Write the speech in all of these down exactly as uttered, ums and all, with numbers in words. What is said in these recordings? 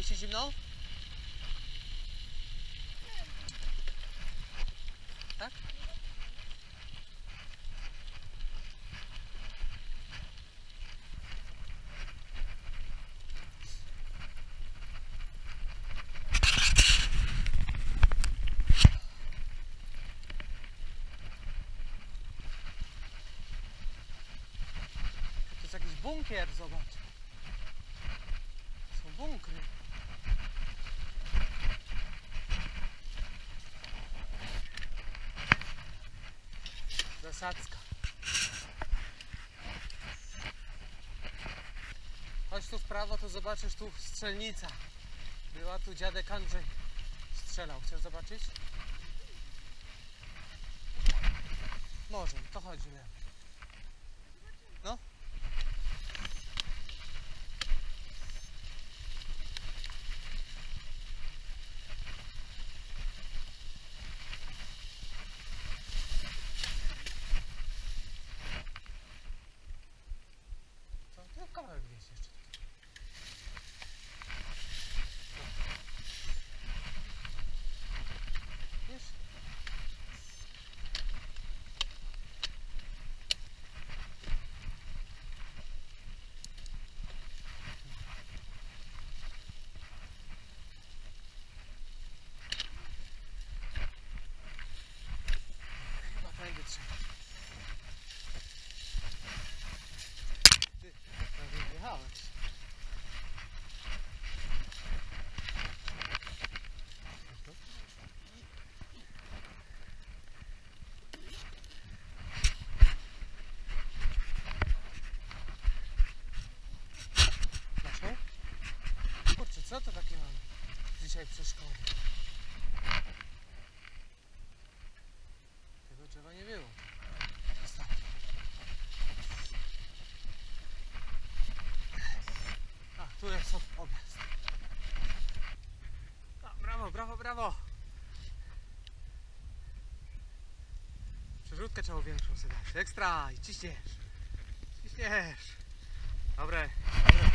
jest ci zimno? Tak? To jest jakiś bunkier, zobacz. Są bunkry. Zasadzka. Chodź tu w prawo, to zobaczysz tu strzelnica. Była tu dziadek Andrzej strzelał. Chcesz zobaczyć? Może, to chodź, nie. No. To ten kawałek wieś jeszcze. Wiesz? Chyba tędy trzeba. Ty, prawie wjechałeś. Naszą? Kurczę, co to takie mam dzisiaj przeszkody? Tego drzewa nie było. A, tu jest objazd. A, brawo, brawo, brawo! Przerzutkę trzeba większą sobie dać. Ekstra! I ciśniesz. Ciśniesz. Dobre, dobre.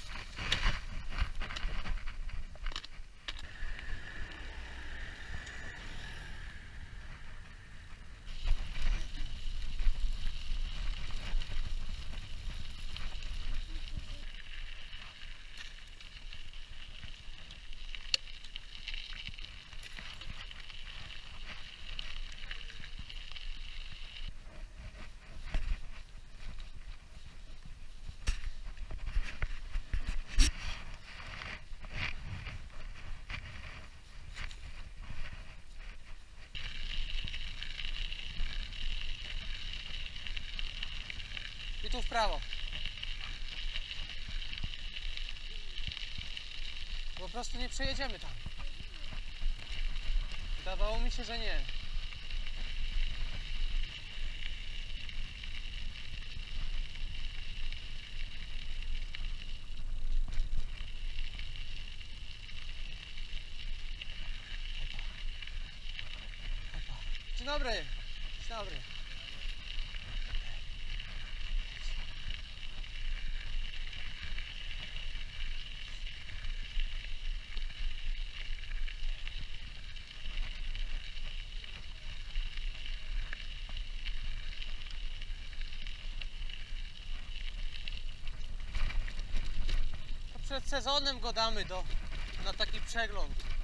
I tu w prawo. Po prostu nie przejedziemy tam. Wydawało mi się, że nie. Dzień dobry. Dzień dobry. Przed sezonem go damy do, na taki przegląd.